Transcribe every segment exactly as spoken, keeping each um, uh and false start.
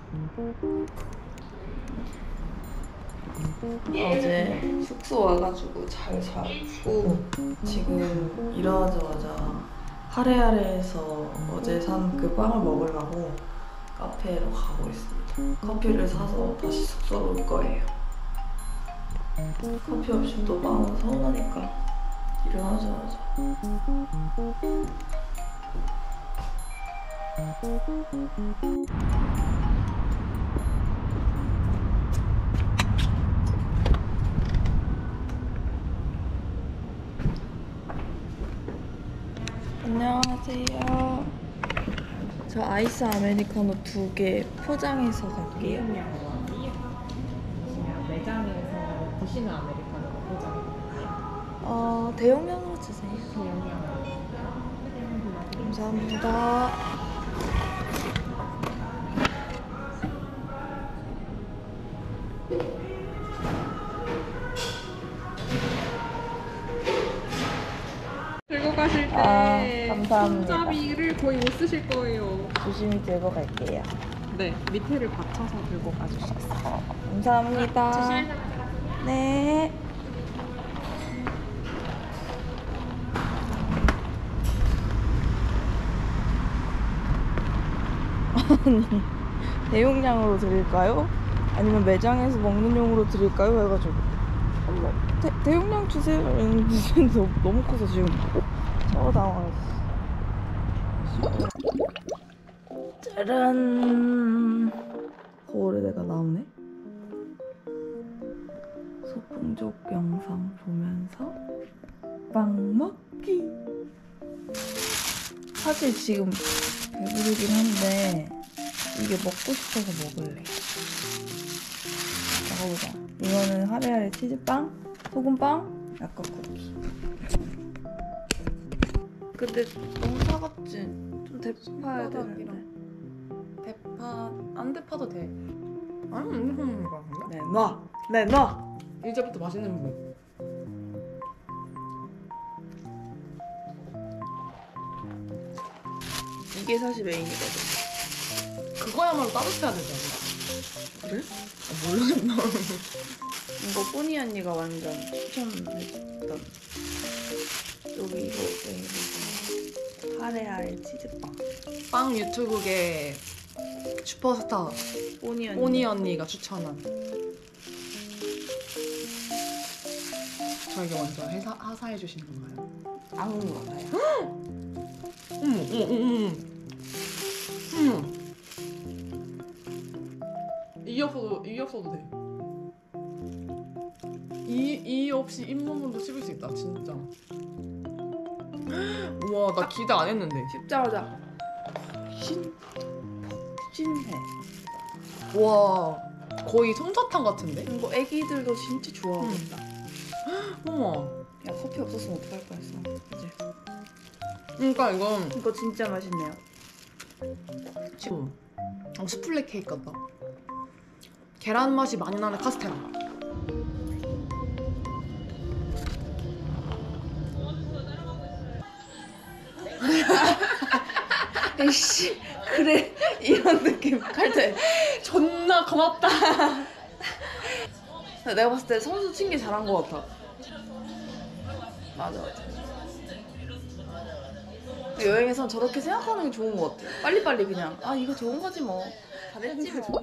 어제 숙소 와가지고 잘 잤고 지금 일어나자마자 하레하레에서 어제 산 그 빵을 먹으려고 카페로 가고 있습니다. 커피를 사서 다시 숙소로 올 거예요. 커피 없이 또 빵은 서운하니까 일어나자마자 안녕하세요. 저 아이스 아메리카노 두 개 포장해서 갈게요. 매장에서 드시는 아메리카노가 포장해드릴게요. 어, 대용량으로 주세요. 대용량. 감사합니다. 들고 가실 때 아, 감사합니다. 손잡이를 거의 못 쓰실 거예요. 조심히 들고 갈게요. 네, 밑에를 받쳐서 들고 가주시겠어요? 감사합니다. 조심히 네. 아니, 대용량으로 드릴까요? 아니면 매장에서 먹는 용으로 드릴까요? 해가지고 뭐, 대, 대용량 주세요 이랬는데 너무, 너무 커서 지금 서로 당황했어. 짜란. 거울에 내가 나오네. 소풍족 영상 보면서 빵 먹기. 사실 지금 배부르긴 한데 이게 먹고 싶어서 먹을래. 먹어보자. 이거는 하레하레 치즈빵, 소금빵, 약간 쿠키. 근데 너무 차갑지? 좀 데파야 되는데. 대파 안 대파도 돼. 아니 이렇게 먹는 거 같은데? 네, 놔! 네, 놔! 이제부터 맛있는 부분. 이게 사실 메인이거든. 그거야말로 따뜻해야 되지 않나? 그래? 아, 모르겠나? 이거 뿌니 언니가 완전 추천해줬던 여기 이거 메인이고 하레하레 치즈빵. 빵 유튜브계 슈퍼스타 뿌니 언니. 오니 언니가 추천한. 저에게 먼저 회사, 하사해 주신 건가요? 안 그런 것 같아요. 어머, 어머, 어머, 어머. 어머. 이 없어도, 이 없어도 돼. 이, 이 없이 잇몸으로도 씹을 수 있다, 진짜. 우와, 나 기대 안 했는데. 씹자마자 신, 폭진해. 와, 거의 솜사탕 같은데? 이거 애기들도 진짜 좋아하겠다. 어머. 야, 커피 없었으면 어떡할 뻔했어. 이제. 그러니까 이건 이거 진짜 맛있네요. 지금 어, 수플레 케이크 같다. 계란 맛이 많이 나는 카스테라. 에이씨, 그래. 이런 느낌. 칼퇴. 존나 고맙다. 내가 봤을 때 선수 친 게 잘한 것 같아. 맞아, 맞아. 여행에선 저렇게 생각하는 게 좋은 것 같아. 빨리빨리 그냥 아 이거 좋은 거지 뭐. 잘했지 뭐.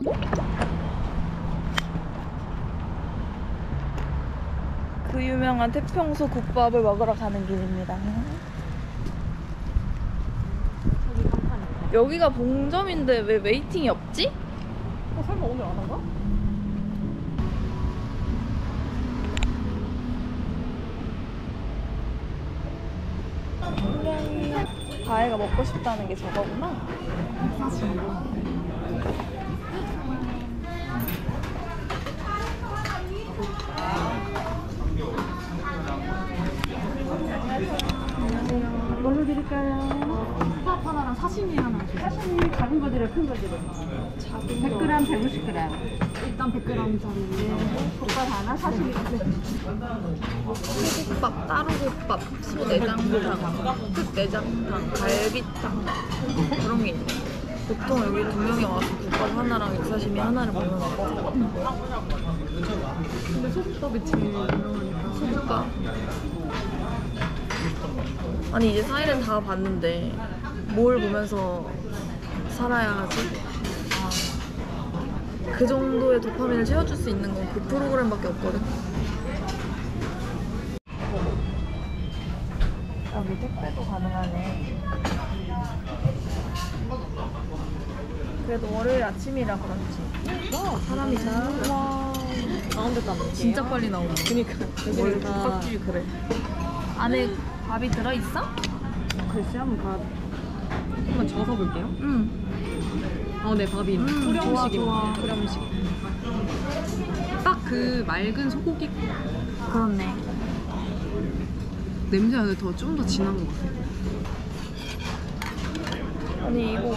그 유명한 태평소 국밥을 먹으러 가는 길입니다. 여기가 봉점인데 왜 웨이팅이 없지? 어, 설마 오늘 안 한가? 분명히 가해가 먹고 싶다는 게 저거구나. 뭘로 드릴까요? 밥 하나랑 사시미 하나 주세요. 사시미 작은 거 드려요, 큰 거 드려요? 백 그램, 백오십 그램. 일단 백 그램짜리인데 족발 하나, 사시미 하나. 소국밥, 따로국밥, 소내장탕, 특내장탕, 갈비탕 그런 게 있네. 보통 여기 두 명이 와서 국밥 하나랑 육사시미 하나를 먹는 것 같아. 근데 소국밥이 제일 유명하니까 소국밥. 아니 이제 사일은 다 봤는데 뭘 보면서 살아야 하지? 아, 그 정도의 도파민을 채워줄 수 있는 건 그 프로그램밖에 없거든. 여기 택배도 가능하네. 그래도 월요일 아침이라 그런지 와 사람이 잘 와. 가운데 담을게요. 진짜 빨리 나오네. 그니까 원래 여기는 다 국밥집이 그래. 안에 밥이 들어있어? 글쎄 한번 봐. 한번 저서 볼게요. 응. 어, 네 밥이 음, 소량식입니다. 좋아, 좋아. 소량식. 딱 그 맑은 소고기 그렇네. 냄새가 더 좀 더 진한 것 같아. 아니 이거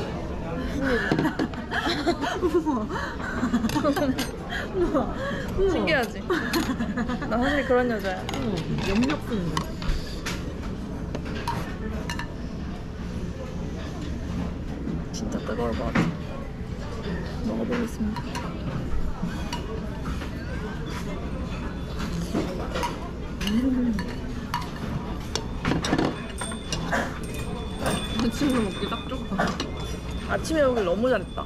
우와. 우와. 신기하지? 나 사실 그런 여자야. 어, 염력순이다. 진짜 뜨거울 것 같아. 먹어보겠습니다. 아침으로 먹기 딱 좋다. 아침에 오길 너무 잘했다.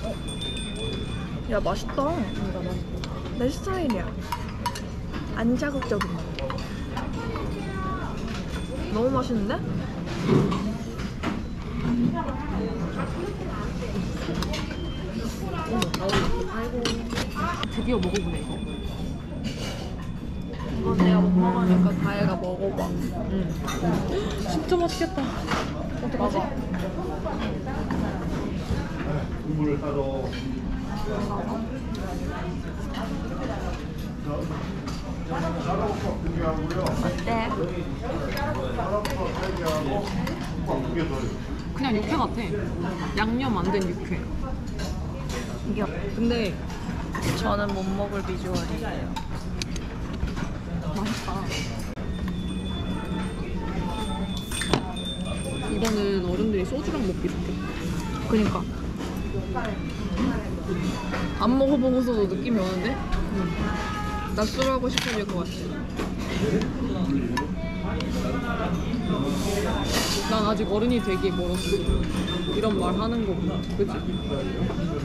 야 맛있다. 뭔가 맛있다. 내 스타일이야. 안 자극적인 맛. 너무 맛있는데? 아이고. 드디어 먹어보네 이거. 이건 내가 못 먹으니까 다혜가 먹어봐. 응. 진짜 맛있겠다. 어떡하지? 국물을 따로 쌀국밥 두 개하고요. 어때? 쌀국밥 세 개하고 국밥 두 개 더요. 그냥 육회 같아. 양념 안 된 육회. 이게 근데 저는 못 먹을 비주얼이에요. 맛있다. 이거는 어른들이 소주랑 먹기 좋겠다. 그니까 안 먹어보고서도 느낌이 오는데? 응. 낮술하고 싶어질 것 같아. 난 아직 어른이 되기 멀었어. 이런 말 하는 거구나. 그치?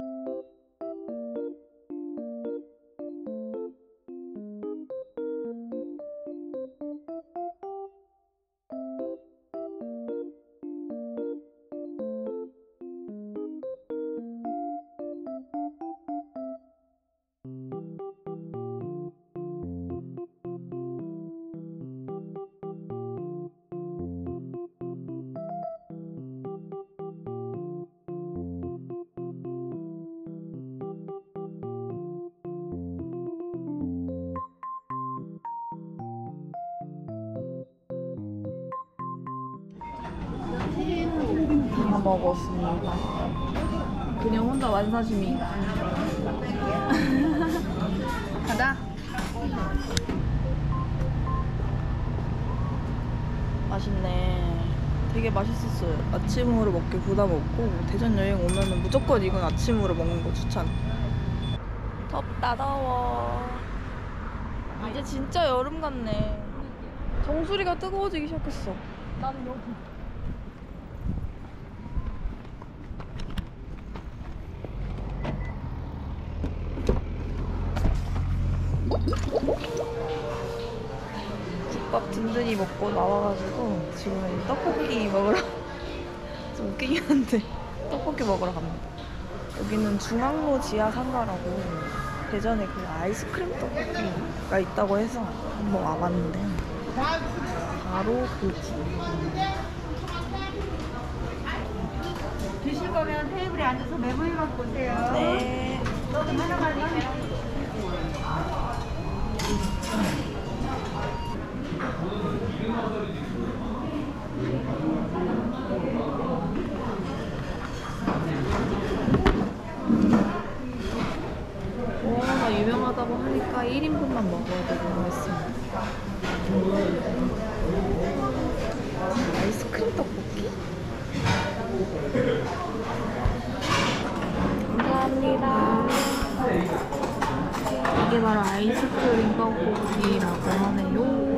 다 먹었습니다. 그냥 혼자 완사시미. 가자. 맛있네. 되게 맛있었어요. 아침으로 먹기 부담 없고 대전 여행 오면은 무조건 이건 아침으로 먹는 거 추천. 덥다 더워. 이제 진짜 여름 같네. 정수리가 뜨거워지기 시작했어. 나는 여기. 국밥 든든히 먹고 나와가지고 지금 떡볶이 먹으러 좀 웃기긴 한데 떡볶이 먹으러 갑니다. 여기는 중앙로 지하 상가라고 대전에 그 아이스크림 떡볶이가 있다고 해서 한번 와봤는데 바로 그 집. 드실 거면 테이블에 앉아서 메모해 갖고 오세요. 네. 하나만 워낙 유명하다고 하니까 일 인분만 먹어야 되고 했습니다. 아이스크림 떡볶이? 이게 바로 아이스크림 떡볶이라고 하네요.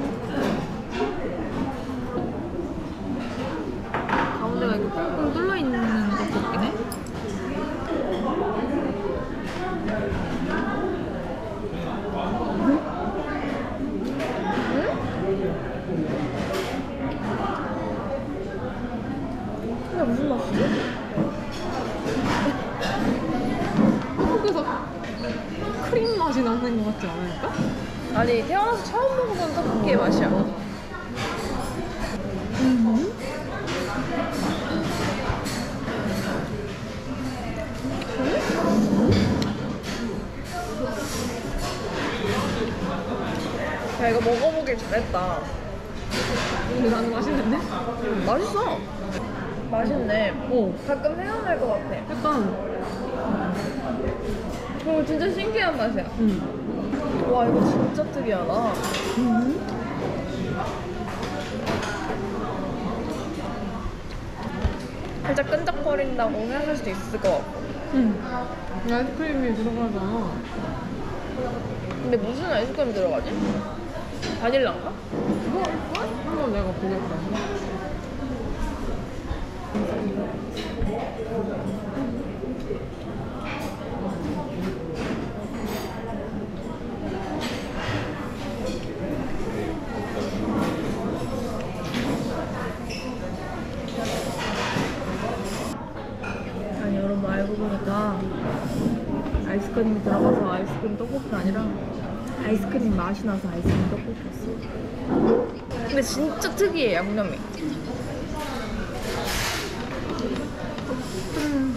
가운데가 이렇게 꽁꽁 뚫려 있는 떡볶이네. 이게 무슨 맛이지? 한국에서 크림 맛이 나는 것 같지 않을까? 아니 태어나서 처음 먹어본 떡볶이의 맛이야. 야 이거 먹어보길 잘했다. 근데 나는 맛있는데? 맛있어. 맛있네. 어. 가끔 생각날 것 같아. 약간. 어, 진짜 신기한 맛이야. 응. 와 이거 진짜 특이하다. 살짝 끈적거린다고 생각할 수도 있을 것 같고. 응. 아이스크림이 들어가잖아. 근데 무슨 아이스크림 들어가지? 바닐라인가? 이거 한번 내가 보겠다. 아니 여러분 알고 보니까 아이스크림이 들어가서 아이스크림 떡볶이가 아니라 아이스크림 맛이 나서 아이스크림 떡볶이였어. 근데 진짜 특이해 양념이. 음.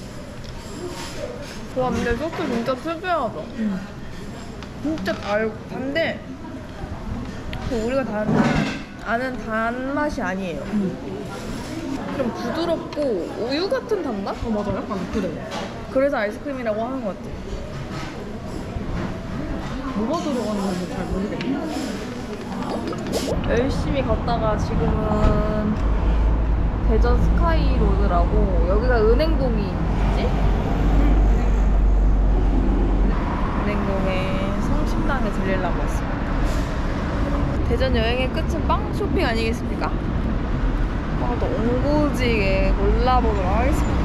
와 근데 소스 진짜 특이하다. 응. 진짜 달 단데 그 우리가 단 아는 단맛이 아니에요. 응. 좀 부드럽고 우유 같은 단맛? 어, 맞아. 약간 그래. 그래서 아이스크림이라고 하는 것 같아. 뭐가 들어가는지 잘 모르겠네. 열심히 걷다가 지금은 대전 스카이로드라고 여기가 은행동이지? 은행동에 성심당에 들리려고 했습니다. 대전 여행의 끝은 빵 쇼핑 아니겠습니까? 어, 또 옹고지게 골라보도록 하겠습니다.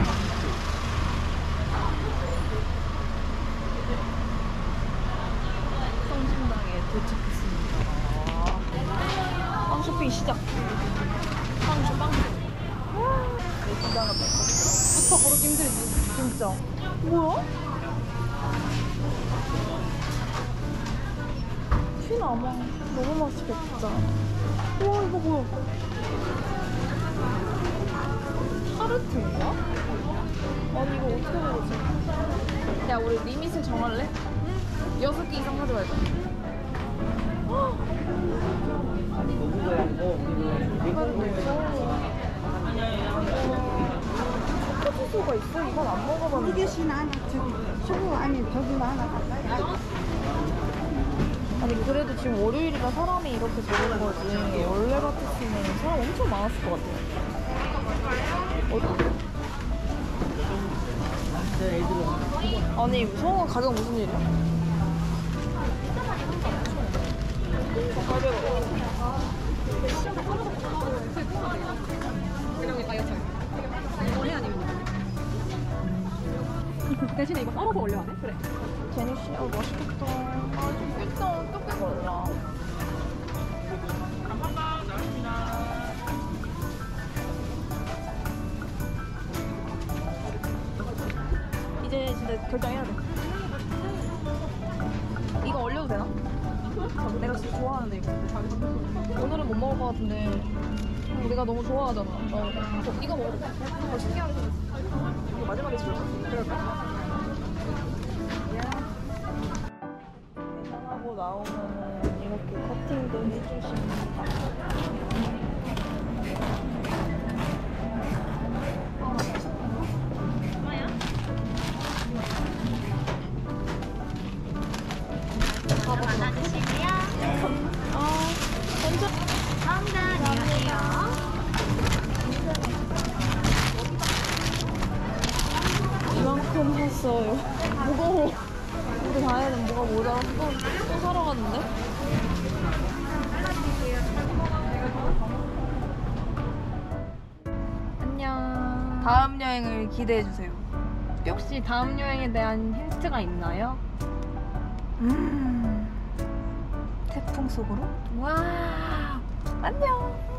성심당에 도착했습니다. 빵 쇼핑 시작. 빵쇼 빵쇼. 기가 막혔어. 부터 고르기 힘들지. 진짜. 뭐야? 튀나마. 너무 맛있겠다. 우와 이거 뭐야? 타르트인가? 아니 이거 어떻게 먹지? 야 우리 리밋을 정할래? 응? 여섯 개 이상 가져가자. 초코주스가 있어? 이건 안 먹어봤는데. 이게 신 하나 저기 쇼부 아니 저기로 하나 갈까요? 아니 그래도 지금 월요일이라 사람이 이렇게 적은 거지. 원래 같았으면 사람 엄청 많았을 것 같아. 어디? 아니 성우 가격 무슨 일이야? 대신에 이거 썰어서 올려야 돼? 그래. 제니 씨, 아 맛있겠다. 맛있겠다. 어떻게 몰라? 이제 진짜 결정해야 돼. 이거 얼려도 되나? 내가 진짜 좋아하는데 이거. 오늘은 못 먹을 것 같은데 우리가 너무 좋아하잖아. 어. 어, 이거 먹어도 돼? 어, 신기하게 생겼어. 이거 마지막에 줄까? 그럴까? 계산하고 나오면은 이렇게 커팅도 해주십니다. 이만큼 너무 샀어요. 무거워. 우리 다혜는 뭐가 모자라서 또, 또 사러 갔는데? 안녕. 다음 여행을 기대해주세요. 혹시 다음 여행에 대한 힌트가 있나요? 음. 태풍 속으로? 와. 안녕.